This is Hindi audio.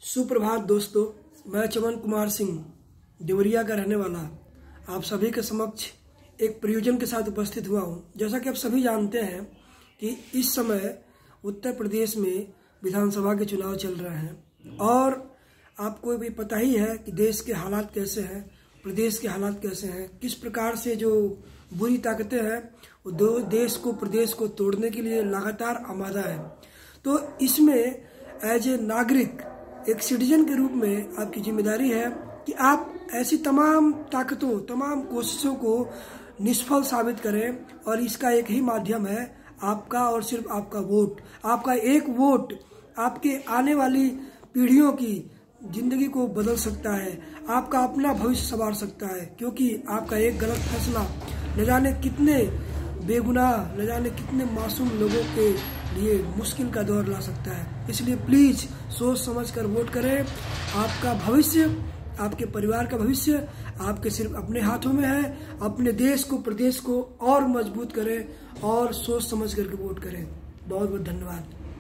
सुप्रभात दोस्तों, मैं चमन कुमार सिंह देवरिया का रहने वाला आप सभी के समक्ष एक प्रयोजन के साथ उपस्थित हुआ हूं। जैसा कि आप सभी जानते हैं कि इस समय उत्तर प्रदेश में विधानसभा के चुनाव चल रहे हैं और आपको भी पता ही है कि देश के हालात कैसे हैं, प्रदेश के हालात कैसे हैं, किस प्रकार से जो बुरी ताकतें हैं वो देश को प्रदेश को तोड़ने के लिए लगातार आमादा है। तो इसमें एज ए नागरिक, एक सिटीजन के रूप में आपकी जिम्मेदारी है कि आप ऐसी तमाम ताकतों, तमाम कोशिशों को निष्फल साबित करें और इसका एक ही माध्यम है आपका और सिर्फ आपका वोट। आपका एक वोट आपके आने वाली पीढ़ियों की जिंदगी को बदल सकता है, आपका अपना भविष्य संवार सकता है, क्योंकि आपका एक गलत फैसला न जाने कितने बेगुनाह, न जाने कितने मासूम लोगों के लिए मुश्किल का दौर ला सकता है। इसलिए प्लीज सोच समझ कर वोट करें। आपका भविष्य, आपके परिवार का भविष्य आपके सिर्फ अपने हाथों में है। अपने देश को, प्रदेश को और मजबूत करें और सोच समझ करके वोट करें। बहुत बहुत धन्यवाद।